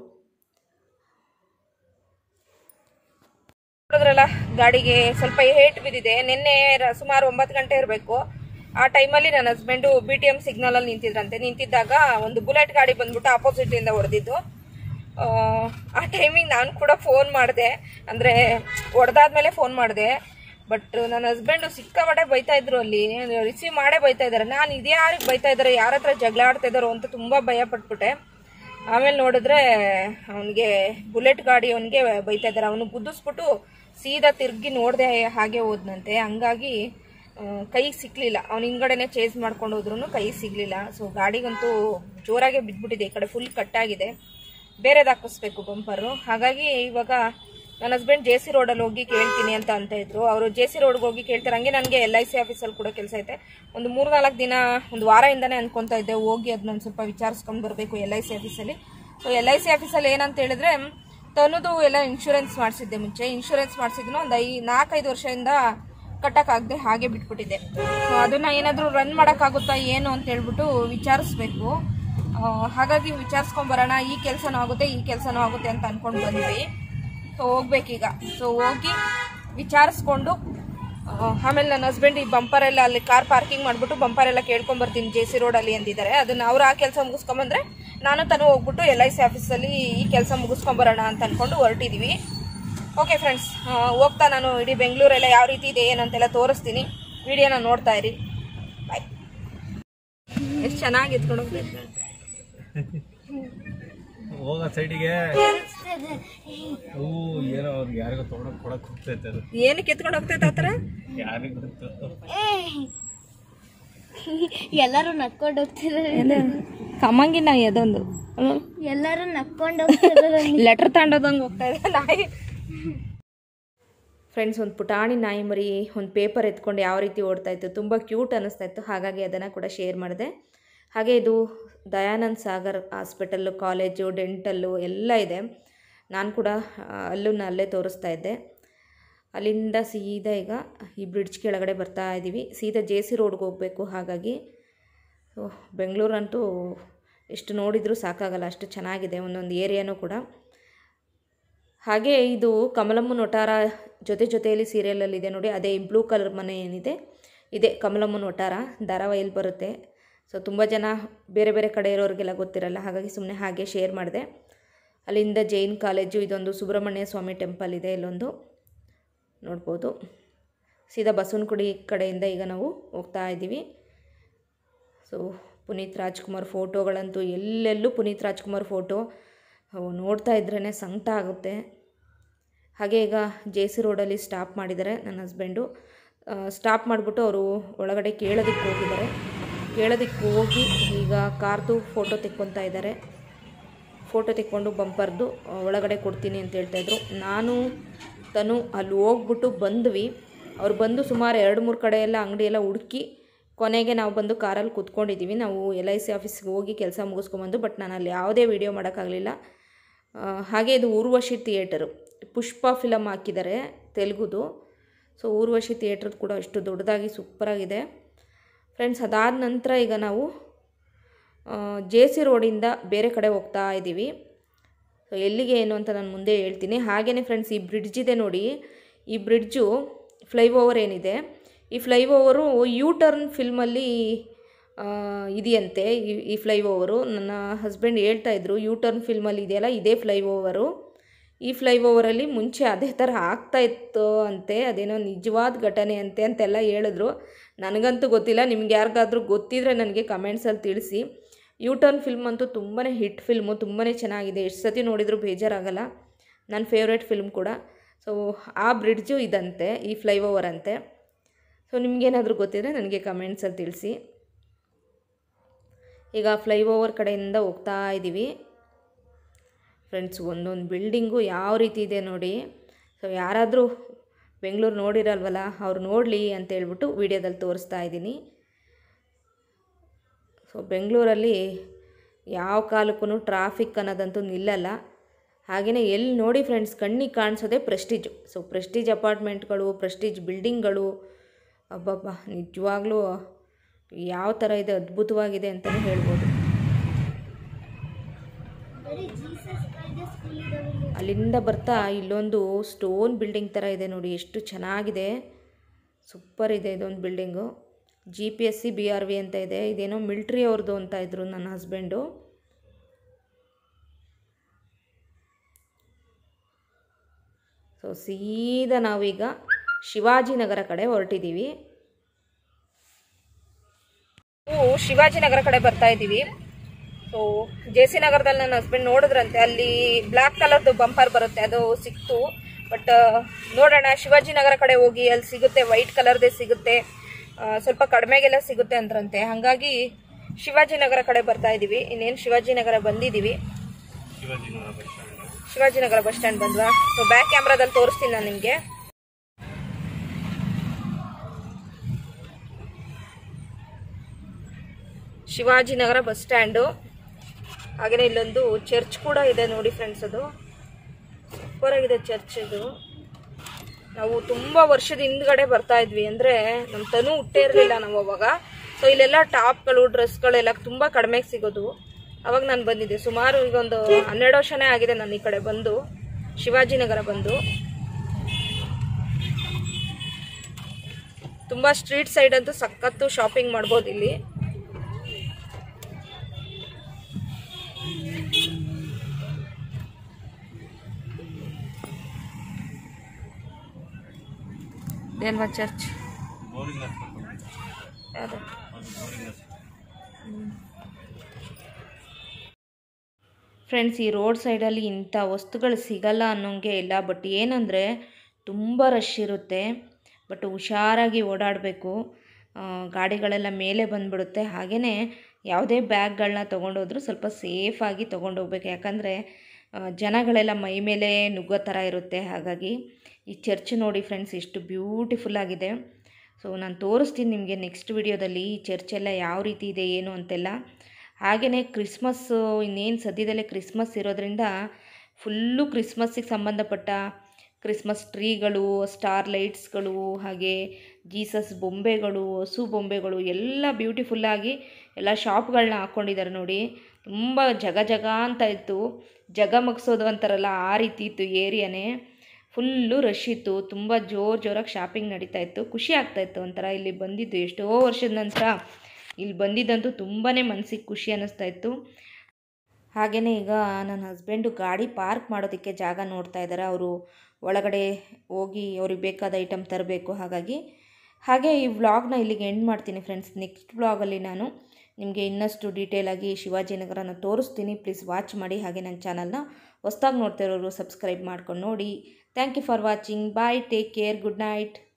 ನೋಡಿದ್ರಲ್ಲ, ಗಾಡಿಗೆ ಸ್ವಲ್ಪ ಏಟು ಬಿದ್ದಿದೆ. ನಿನ್ನೆ ಸುಮಾರು 9 ಗಂಟೆ ಇರಬೇಕು. ಆ ಟೈಮಲ್ಲಿ ನನ್ನ ಹಸ್ಬೆಂಡು BTM ಸಿಗ್ನಲಲ್ಲಿ ನಿಂತಿದ್ದಾಗ ಒಂದು ಬುಲೆಟ್ ಗಾಡಿ ಬಂದ್ಬಿಟ್ಟು ಆಪೋಸಿಟಿಂದ ಹೊಡೆದಿದ್ದು. ಆ ಟೈಮಿಗೆ ನಾನು ಕೂಡ ಫೋನ್ ಮಾಡಿದೆ, ಅಂದರೆ ಹೊಡೆದಾದ್ಮೇಲೆ ಫೋನ್ ಮಾಡಿದೆ. ಬಟ್ ನನ್ನ ಹಸ್ಬೆಂಡು ಸಿಕ್ಕಾಪಟ್ಟೆ ಬೈತಾ ಇದ್ರು, ಅಲ್ಲಿ ರಿಸೀವ್ ಮಾಡೇ ಬೈತಾ ಇದ್ದಾರೆ. ನಾನು ಇದೇ ಯಾರಿಗೆ ಬೈತಾ ಇದ್ದಾರೆ, ಯಾರ ಹತ್ರ ಜಗಳ ಆಡ್ತಾ ಇದ್ದಾರೋ ಅಂತ ತುಂಬ ಭಯ ಪಟ್ಬಿಟ್ಟೆ. ಆಮೇಲೆ ನೋಡಿದ್ರೆ ಅವನಿಗೆ ಬುಲೆಟ್ ಗಾಡಿ ಅವನಿಗೆ ಬೈತಾ ಇದ್ದಾರೆ. ಅವನು ಗುದ್ದಿಸ್ಬಿಟ್ಟು ಸೀದಾ ತಿರುಗಿ ನೋಡಿದೆ ಹಾಗೆ ಹೋದ್ನಂತೆ. ಹಂಗಾಗಿ ಕೈಗೆ ಸಿಕ್ಕಲಿಲ್ಲ. ಅವ್ನು ಹಿಂಗಡೆನೆ ಚೇಸ್ ಮಾಡ್ಕೊಂಡು ಹೋದ್ರೂ ಕೈಗೆ ಸಿಗಲಿಲ್ಲ. ಸೊ ಗಾಡಿಗಂತೂ ಜೋರಾಗೆ ಬಿದ್ದುಬಿಟ್ಟಿದೆ. ಈ ಕಡೆ ಫುಲ್ ಕಟ್ಟಾಗಿದೆ, ಬೇರೆದು ಹಾಕಿಸ್ಬೇಕು ಬಂಪರು. ಹಾಗಾಗಿ ಇವಾಗ ನನ್ನ ಹಸ್ಬೆಂಡ್ JC ರೋಡಲ್ಲಿ ಹೋಗಿ ಕೇಳ್ತೀನಿ ಅಂತ ಇದ್ರು. ಅವರು JC ರೋಡ್ಗೆ ಹೋಗಿ ಕೇಳ್ತಾರೆ. ಹಂಗೆ ನನಗೆ LIC ಆಫೀಸಲ್ಲಿ ಕೂಡ ಕೆಲಸ ಐತೆ. ಒಂದು 3-4 ದಿನ, ಒಂದು ವಾರದಿಂದನೇ ಅನ್ಕೊತಾ ಇದ್ದೆ ಹೋಗಿ ಅದನ್ನ ಸ್ವಲ್ಪ ವಿಚಾರಿಸ್ಕೊಂಡು ಬರಬೇಕು LIC ಆಫೀಸಲ್ಲಿ. ಸೊ LIC ಆಫೀಸಲ್ಲಿ ಏನಂತ ಹೇಳಿದ್ರೆ, ತನ್ನದು ಎಲ್ಲ ಇನ್ಶೂರೆನ್ಸ್ ಮಾಡಿಸಿದ್ದೆ. ಮುಂಚೆ ಇನ್ಶೂರೆನ್ಸ್ ಮಾಡಿಸಿದ್ನು ಒಂದು 4-5 ವರ್ಷದಿಂದ ಕಟ್ಟಕ್ಕಾಗದೆ ಹಾಗೆ ಬಿಟ್ಬಿಟ್ಟಿದೆ. ಸೊ ಅದನ್ನ ಏನಾದರೂ ರನ್ ಮಾಡೋಕ್ಕಾಗುತ್ತಾ ಏನು ಅಂತ ಹೇಳ್ಬಿಟ್ಟು ವಿಚಾರಿಸ್ಬೇಕು. ಹಾಗಾಗಿ ವಿಚಾರಿಸ್ಕೊಂಬರೋಣ, ಈ ಕೆಲಸನೂ ಆಗುತ್ತೆ ಅಂತ ಅನ್ಕೊಂಡು ಬಂದ್ವಿ. ಸೊ ಹೋಗ್ಬೇಕೀಗ. ಸೊ ಹೋಗಿ ವಿಚಾರಿಸ್ಕೊಂಡು ಆಮೇಲೆ ನನ್ನ ಹಸ್ಬೆಂಡ್ ಈ ಬಂಪರ್ ಎಲ್ಲ ಅಲ್ಲಿ ಕಾರ್ ಪಾರ್ಕಿಂಗ್ ಮಾಡಿಬಿಟ್ಟು ಬಂಪರ್ ಎಲ್ಲ ಕೇಳ್ಕೊಂಬರ್ತೀನಿ JC ರೋಡಲ್ಲಿ ಅಂದಿದ್ದಾರೆ. ಅದನ್ನು ಅವ್ರು ಆ ಕೆಲಸ ಮುಗಿಸ್ಕೊಂಬಂದ್ರೆ ನಾನು ತನು ಹೋಗ್ಬಿಟ್ಟು LIC ಆಫೀಸಲ್ಲಿ ಈ ಕೆಲಸ ಮುಗಿಸ್ಕೊಂಬರೋಣ ಅಂತ ಅಂದ್ಕೊಂಡು ಹೊರಟಿದ್ದೀವಿ. ಓಕೆ ಫ್ರೆಂಡ್ಸ್, ಹೋಗ್ತಾ ನಾನು ಇಡೀ ಬೆಂಗಳೂರೆಲ್ಲ ಯಾವ ರೀತಿ ಇದೆ ಏನಂತೆಲ್ಲ ತೋರಿಸ್ತೀನಿ. ವಿಡಿಯೋನ ನೋಡ್ತಾ ಇರಿ. ಬಾಯ್. ಎಷ್ಟು ಚೆನ್ನಾಗಿ ಎತ್ಕೊಂಡು ಹೋಗ್ಬೇಕು. ಹೋಗ ಸೈಡಿಗೆ ಏನೋ ಅವ್ರಿಗೆ ಯಾರಿಗೋ ಕೊಡಕ್ ಹೋಗ್ತೈತೆ. ಅದು ಏನಕ್ಕೆ ಎತ್ಕೊಂಡು ಹೋಗ್ತೈತೆ ಆ ಥರ ಯಾರಿಗ ಗೊತ್ತು. ಎಲ್ಲರೂ ನಕ್ಕೊಂಡು ಹೋಗ್ತಿದ್ದಾರೆ. ಕಮ್ಮಂಗಿನ ಅದೊಂದು ಎಲ್ಲರೂ ನಕ್ಕೊಂಡು ಹೋಗ್ತಿದ್ದಾರೆ. ಲೆಟರ್ ತಗೊಂಡೋದಂಗೆ ಹೋಗ್ತಾ ಇದೆ ನಾಯಿ. ಫ್ರೆಂಡ್ಸ್, ಒಂದು ಪುಟಾಣಿ ನಾಯಿ ಮರಿ ಒಂದು ಪೇಪರ್ ಎತ್ಕೊಂಡು ಯಾವ ರೀತಿ ಓಡ್ತಾ ಇತ್ತು, ತುಂಬ ಕ್ಯೂಟ್ ಅನ್ನಿಸ್ತಾ ಇತ್ತು. ಹಾಗಾಗಿ ಅದನ್ನು ಕೂಡ ಶೇರ್ ಮಾಡಿದೆ. ಹಾಗೆ ಇದು Dayanand Sagar hospital, college, dental ಎಲ್ಲ ಇದೆ. ನಾನು ಕೂಡ ಅಲ್ಲೇ ತೋರಿಸ್ತಾ ಇದ್ದೆ. ಅಲ್ಲಿಂದ ಸೀದಾ ಈಗ ಈ ಬ್ರಿಡ್ಜ್ ಕೆಳಗಡೆ ಬರ್ತಾ ಇದ್ದೀವಿ. ಸೀದಾ JC ರೋಡ್ಗೆ ಹೋಗಬೇಕು. ಹಾಗಾಗಿ ಬೆಂಗಳೂರಂತೂ ಎಷ್ಟು ನೋಡಿದರೂ ಸಾಕಾಗಲ್ಲ, ಅಷ್ಟು ಚೆನ್ನಾಗಿದೆ ಒಂದೊಂದು ಏರಿಯಾನೂ ಕೂಡ. ಹಾಗೆ ಇದು ಕಮಲಮ್ಮನ ಒಟಾರ ಜೊತೆಯಲ್ಲಿ ಸೀರಿಯಲಲ್ಲಿದೆ ನೋಡಿ, ಅದೇ ಬ್ಲೂ ಕಲರ್ ಮನೆ ಏನಿದೆ ಇದೆ ಕಮಲಮ್ಮನ ಒಟಾರ ಧಾರಾವಾಹಿಯಲ್ಲಿ ಬರುತ್ತೆ. ಸೊ ತುಂಬ ಜನ ಬೇರೆ ಕಡೆ ಇರೋರಿಗೆಲ್ಲ ಗೊತ್ತಿರಲ್ಲ, ಹಾಗಾಗಿ ಸುಮ್ಮನೆ ಹಾಗೆ ಶೇರ್ ಮಾಡಿದೆ. ಅಲ್ಲಿಂದ ಜೈನ್ ಕಾಲೇಜು, ಇದೊಂದು ಸುಬ್ರಹ್ಮಣ್ಯ ಸ್ವಾಮಿ ಟೆಂಪಲ್ ಇದೆ ಇಲ್ಲೊಂದು, ನೋಡ್ಬೋದು. ಸೀದಾ ಬಸವನಗುಡಿ ಕಡೆಯಿಂದ ಈಗ ನಾವು ಹೋಗ್ತಾ ಇದ್ದೀವಿ. ಸೊ ಪುನೀತ್ ರಾಜ್ಕುಮಾರ್ ಫೋಟೋಗಳಂತೂ ಎಲ್ಲೆಲ್ಲೂ ಪುನೀತ್ ರಾಜ್ಕುಮಾರ್ ಫೋಟೋ ನೋಡ್ತಾ ಇದ್ರೇ ಸಂಕಟ ಆಗುತ್ತೆ. ಹಾಗೆ ಈಗ JC ರೋಡಲ್ಲಿ ಸ್ಟಾಪ್ ಮಾಡಿದ್ದಾರೆ ನನ್ನ ಹಸ್ಬೆಂಡು. ಸ್ಟಾಪ್ ಮಾಡಿಬಿಟ್ಟು ಅವರು ಒಳಗಡೆ ಕೇಳೋದಕ್ಕೆ ಹೋಗಿದ್ದಾರೆ. ಕೇಳೋದಕ್ಕೆ ಹೋಗಿ ಈಗ ಕಾರ್ದು ಫೋಟೋ ತೆಕ್ಕೊತಾ ಇದ್ದಾರೆ. ಫೋಟೋ ತೆಕ್ಕೊಂಡು ಬಂಪರ್ದು ಒಳಗಡೆ ಕೊಡ್ತೀನಿ ಅಂತ ಹೇಳ್ತಾಯಿದ್ರು. ನಾನು ತನು ಅಲ್ಲಿ ಹೋಗ್ಬಿಟ್ಟು ಬಂದ್ವಿ. ಅವ್ರು ಬಂದು ಸುಮಾರು 2-3 ಕಡೆ ಎಲ್ಲ ಅಂಗಡಿ ಎಲ್ಲ ಹುಡುಕಿ ಕೊನೆಗೆ ನಾವು ಬಂದು ಕಾರಲ್ಲಿ ಕೂತ್ಕೊಂಡಿದ್ದೀವಿ. ನಾವು LIC ಆಫೀಸ್ಗೆ ಹೋಗಿ ಕೆಲಸ ಮುಗಿಸ್ಕೊಂಬಂದು, ಬಟ್ ನಾನು ಅಲ್ಲಿ ಯಾವುದೇ ವೀಡಿಯೋ ಮಾಡೋಕ್ಕಾಗಲಿಲ್ಲ. ಹಾಗೆ ಇದು ಊರ್ವಶಿ ಥಿಯೇಟರು, ಪುಷ್ಪ ಫಿಲಮ್ ಹಾಕಿದ್ದಾರೆ ತೆಲುಗುದು. ಸೊ ಊರ್ವಶಿ ಥಿಯೇಟ್ರದ್ದು ಕೂಡ ಅಷ್ಟು ದೊಡ್ಡದಾಗಿ ಸೂಪರಾಗಿದೆ ಫ್ರೆಂಡ್ಸ್. ಅದಾದ ನಂತರ ಈಗ ನಾವು JC ರೋಡಿಂದ ಬೇರೆ ಕಡೆ ಹೋಗ್ತಾ ಇದ್ದೀವಿ. ಸೊ ಎಲ್ಲಿಗೆ ಏನು ಅಂತ ನಾನು ಮುಂದೆ ಹೇಳ್ತೀನಿ. ಹಾಗೆಯೇ ಫ್ರೆಂಡ್ಸ್, ಈ ಬ್ರಿಡ್ಜ್ ಇದೆ ನೋಡಿ, ಈ ಬ್ರಿಡ್ಜು ಫ್ಲೈಓವರ್ ಏನಿದೆ, ಈ ಫ್ಲೈಓವರು U-ಟರ್ನ್ ಫಿಲ್ಮಲ್ಲಿ ಇದೆಯಂತೆ. ಈ ಫ್ಲೈಓವರು ನನ್ನ ಹಸ್ಬೆಂಡ್ ಹೇಳ್ತಾಯಿದ್ರು, U-ಟರ್ನ್ ಫಿಲ್ಮಲ್ಲಿ ಇದೆಯಲ್ಲ ಇದೇ ಫ್ಲೈಓವರು. ಈ ಫ್ಲೈಓವರಲ್ಲಿ ಮುಂಚೆ ಅದೇ ಥರ ಆಗ್ತಾಯಿತ್ತು ಅಂತೆ, ಅದೇನೋ ನಿಜವಾದ ಘಟನೆ ಅಂತೆ ಅಂತೆಲ್ಲ ಹೇಳಿದ್ರು. ನನಗಂತೂ ಗೊತ್ತಿಲ್ಲ, ನಿಮ್ಗೆ ಯಾರಿಗಾದ್ರೂ ಗೊತ್ತಿದ್ರೆ ನನಗೆ ಕಮೆಂಟ್ಸಲ್ಲಿ ತಿಳಿಸಿ. U-ಟರ್ನ್ ಫಿಲ್ಮ್ ಅಂತೂ ತುಂಬಾ ಹಿಟ್ ಫಿಲ್ಮು, ತುಂಬಾ ಚೆನ್ನಾಗಿದೆ. ಎಷ್ಟು ಸತಿ ನೋಡಿದರೂ ಬೇಜಾರಾಗಲ್ಲ. ನನ್ನ ಫೇವ್ರೇಟ್ ಫಿಲ್ಮ್ ಕೂಡ. ಸೊ ಆ ಬ್ರಿಡ್ಜು ಇದಂತೆ, ಈ ಫ್ಲೈಓವರ್ ಅಂತೆ. ಸೊ ನಿಮಗೇನಾದರೂ ಗೊತ್ತಿದ್ರೆ ನನಗೆ ಕಮೆಂಟ್ಸಲ್ಲಿ ತಿಳಿಸಿ. ಈಗ ಫ್ಲೈಓವರ್ ಕಡೆಯಿಂದ ಹೋಗ್ತಾ ಇದ್ದೀವಿ ಫ್ರೆಂಡ್ಸ್. ಒಂದೊಂದು ಬಿಲ್ಡಿಂಗು ಯಾವ ರೀತಿ ಇದೆ ನೋಡಿ. ಸೊ ಯಾರಾದರೂ ಬೆಂಗಳೂರು ನೋಡಿರಲ್ವಲ್ಲ, ಅವ್ರು ನೋಡಲಿ ಅಂತೇಳ್ಬಿಟ್ಟು ವಿಡಿಯೋದಲ್ಲಿ ತೋರಿಸ್ತಾ ಇದ್ದೀನಿ. ಸೊ ಬೆಂಗಳೂರಲ್ಲಿ ಯಾವ ಕಾಲಕ್ಕೂ ಟ್ರಾಫಿಕ್ ಅನ್ನೋದಂತೂ ನಿಲ್ಲಲ್ಲ. ಹಾಗೆಯೇ ಎಲ್ಲಿ ನೋಡಿ ಫ್ರೆಂಡ್ಸ್ ಕಣ್ಣಿಗೆ ಕಾಣಿಸೋದೇ ಪ್ರೆಸ್ಟೀಜು. ಸೊ ಪ್ರೆಸ್ಟೀಜ್ ಅಪಾರ್ಟ್ಮೆಂಟ್ಗಳು, ಪ್ರೆಸ್ಟೀಜ್ ಬಿಲ್ಡಿಂಗ್ಗಳು, ಅಬ್ಬಬ್ಬ ನಿಜವಾಗ್ಲೂ ಯಾವ ಥರ ಇದೆ, ಅದ್ಭುತವಾಗಿದೆ ಅಂತಲೇ ಹೇಳ್ಬೋದು. ಅಲ್ಲಿಂದ ಬರ್ತಾ ಇಲ್ಲೊಂದು ಸ್ಟೋನ್ ಬಿಲ್ಡಿಂಗ್ ಥರ ಇದೆ ನೋಡಿ, ಎಷ್ಟು ಚೆನ್ನಾಗಿದೆ, ಸೂಪರ್ ಇದೆ ಇದೊಂದು ಬಿಲ್ಡಿಂಗು. GPSC BRV ಅಂತ ಇದೆ. ಇದೇನೋ ಮಿಲ್ಟ್ರಿ ಅವ್ರದ್ದು ಅಂತ ಇದ್ರು ನನ್ನ ಹಸ್ಬೆಂಡು. ಸೊ ಸೀದಾ ನಾವೀಗ ಶಿವಾಜಿನಗರ ಕಡೆ ಹೊರಟಿದ್ದೀವಿ. ಶಿವಾಜಿನಗರ ಕಡೆ ಬರ್ತಾ ಇದ್ದೀವಿ. ಸೊ JC ನಗರದಲ್ಲಿ ನನ್ನ ಹಸ್ಬೆಂಡ್ ನೋಡಿದ್ರಂತೆ, ಅಲ್ಲಿ ಬ್ಲ್ಯಾಕ್ ಕಲರ್ದು ಬಂಪರ್ ಬರುತ್ತೆ, ಅದು ಸಿಕ್ತು. ಬಟ್ ನೋಡೋಣ, ಶಿವಾಜಿನಗರ ಕಡೆ ಹೋಗಿ ಅಲ್ಲಿ ಸಿಗುತ್ತೆ, ವೈಟ್ ಕಲರ್ದೇ ಸಿಗುತ್ತೆ, ಸ್ವಲ್ಪ ಕಡಿಮೆಗೆಲ್ಲ ಸಿಗುತ್ತೆ ಅಂದ್ರಂತೆ. ಹಾಗಾಗಿ ಶಿವಾಜಿನಗರ ಕಡೆ ಬರ್ತಾ ಇದ್ದೀವಿ. ಇನ್ನೇನು ಶಿವಾಜಿನಗರ ಬಂದಿದ್ದೀವಿ. ಶಿವಾಜಿನಗರ ಬಸ್ ಸ್ಟ್ಯಾಂಡ್ ಬಂದ್ವಾ. ಸೊ ಬ್ಯಾಕ್ ಕ್ಯಾಮ್ರಾದಲ್ಲಿ ತೋರಿಸ್ತೀನಿ ನಾನು ನಿಮಗೆ. Shivajinagar bus stand. ಹಾಗೆಯೇ ಇಲ್ಲೊಂದು ಚರ್ಚ್ ಕೂಡ ಇದೆ ನೋಡಿ ಫ್ರೆಂಡ್ಸ್, ಅದು ಸೂಪರ್ ಆಗಿದೆ ಚರ್ಚ್ ಇದು. ನಾವು ತುಂಬ ವರ್ಷದ ಹಿಂದ್ಗಡೆ ಬರ್ತಾ ಇದ್ವಿ, ಅಂದರೆ ನಮ್ಮ ತನು ಹುಟ್ಟೇ ಇರಲಿಲ್ಲ ನಾವು ಅವಾಗ. ಸೊ ಇಲ್ಲೆಲ್ಲ ಟಾಪ್ಗಳು, ಡ್ರೆಸ್ಗಳೆಲ್ಲ ತುಂಬ ಕಡಿಮೆಗೆ ಸಿಗೋದು. ಅವಾಗ ನಾನು ಬಂದಿದ್ದೆ, ಸುಮಾರು ಈಗ ಒಂದು 12 ವರ್ಷನೇ ಆಗಿದೆ ನಾನು ಈ ಕಡೆ ಬಂದು, ಶಿವಾಜಿನಗರ ಬಂದು. ತುಂಬ ಸ್ಟ್ರೀಟ್ ಸೈಡ್ ಅಂತೂ ಸಖತ್ತು ಶಾಪಿಂಗ್ ಮಾಡ್ಬೋದು ಇಲ್ಲಿ. ದೇಲ್ವಾ ಚರ್ಚ್ ಯಾವುದು? ಫ್ರೆಂಡ್ಸ್, ಈ ರೋಡ್ ಸೈಡಲ್ಲಿ ಇಂಥ ವಸ್ತುಗಳು ಸಿಗಲ್ಲ ಅನ್ನೋಂಗೆ ಇಲ್ಲ. ಬಟ್ ಏನಂದರೆ ತುಂಬ ರಶ್ ಇರುತ್ತೆ. ಬಟ್ ಹುಷಾರಾಗಿ ಓಡಾಡಬೇಕು, ಗಾಡಿಗಳೆಲ್ಲ ಮೇಲೆ ಬಂದುಬಿಡುತ್ತೆ. ಹಾಗೆಯೇ ಯಾವುದೇ ಬ್ಯಾಗ್ಗಳನ್ನ ತೊಗೊಂಡೋದ್ರೂ ಸ್ವಲ್ಪ ಸೇಫಾಗಿ ತೊಗೊಂಡೋಗ್ಬೇಕು, ಯಾಕಂದರೆ ಜನಗಳೆಲ್ಲ ಮೈ ಮೇಲೆ ನುಗ್ಗೋ ಥರ ಇರುತ್ತೆ. ಹಾಗಾಗಿ ಈ ಚರ್ಚ್ ನೋಡಿ ಫ್ರೆಂಡ್ಸ್, ಎಷ್ಟು ಬ್ಯೂಟಿಫುಲ್ಲಾಗಿದೆ. ಸೊ ನಾನು ತೋರಿಸ್ತೀನಿ ನಿಮಗೆ ನೆಕ್ಸ್ಟ್ ವಿಡಿಯೋದಲ್ಲಿ ಈ ಚರ್ಚ್ ಎಲ್ಲ ಯಾವ ರೀತಿ ಇದೆ ಏನು ಅಂತೆಲ್ಲ. ಹಾಗೆಯೇ ಕ್ರಿಸ್ಮಸ್ಸು ಇನ್ನೇನು ಸದ್ಯದಲ್ಲೇ ಕ್ರಿಸ್ಮಸ್ ಇರೋದ್ರಿಂದ ಫುಲ್ಲು ಕ್ರಿಸ್ಮಸ್ಸಿಗೆ ಸಂಬಂಧಪಟ್ಟ ಕ್ರಿಸ್ಮಸ್ ಟ್ರೀಗಳು, ಸ್ಟಾರ್ ಲೈಟ್ಸ್ಗಳು, ಹಾಗೆ ಜೀಸಸ್ ಬೊಂಬೆಗಳು, ಹಸು ಬೊಂಬೆಗಳು ಎಲ್ಲ ಬ್ಯೂಟಿಫುಲ್ಲಾಗಿ ಎಲ್ಲ ಶಾಪ್ಗಳನ್ನ ಹಾಕ್ಕೊಂಡಿದ್ದಾರೆ ನೋಡಿ. ತುಂಬ ಜಗ ಜಗ ಅಂತ ಇತ್ತು, ಜಗ ಮಗ್ಸೋದು ಅಂತಾರಲ್ಲ ಆ ರೀತಿ ಇತ್ತು ಏರಿಯಾನೇ. ಫುಲ್ಲು ರಶ್ ಇತ್ತು, ತುಂಬ ಜೋರಾಗಿ ಶಾಪಿಂಗ್ ನಡೀತಾ ಇತ್ತು. ಖುಷಿ ಆಗ್ತಾಯಿತ್ತು ಒಂಥರ. ಇಲ್ಲಿ ಬಂದಿದ್ದು ಎಷ್ಟೋ ವರ್ಷದ ನಂತರ ಇಲ್ಲಿ ಬಂದಿದ್ದಂತೂ ತುಂಬಾ ಮನಸ್ಸಿಗೆ ಖುಷಿ ಅನ್ನಿಸ್ತಾ ಇತ್ತು. ಹಾಗೆಯೇ ಈಗ ನನ್ನ ಹಸ್ಬೆಂಡು ಗಾಡಿ ಪಾರ್ಕ್ ಮಾಡೋದಕ್ಕೆ ಜಾಗ ನೋಡ್ತಾ ಇದ್ದಾರೆ. ಅವರು ಒಳಗಡೆ ಹೋಗಿ ಅವ್ರಿಗೆ ಬೇಕಾದ ಐಟಮ್ ತರಬೇಕು. ಹಾಗೆ ಈ ವ್ಲಾಗ್ನ ಇಲ್ಲಿಗೆ ಎಂಡ್ ಮಾಡ್ತೀನಿ ಫ್ರೆಂಡ್ಸ್. ನೆಕ್ಸ್ಟ್ ವ್ಲಾಗಲ್ಲಿ ನಾನು ನಿಮಗೆ ಇನ್ನಷ್ಟು ಡೀಟೇಲಾಗಿ ಶಿವಾಜಿನಗರನ ತೋರಿಸ್ತೀನಿ. ಪ್ಲೀಸ್ ವಾಚ್ ಮಾಡಿ. ಹಾಗೆ ನನ್ನ ಚಾನಲ್ನ ಹೊಸ್ದಾಗಿ ನೋಡ್ತಾ ಇರೋರು ಸಬ್ಸ್ಕ್ರೈಬ್ ಮಾಡ್ಕೊಂಡು ನೋಡಿ. Thank you for watching. Bye, take care, good night.